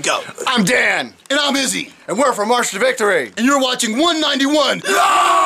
go. I'm Dan. And I'm Izzy. And we're from March to Victory. And you're watching 191.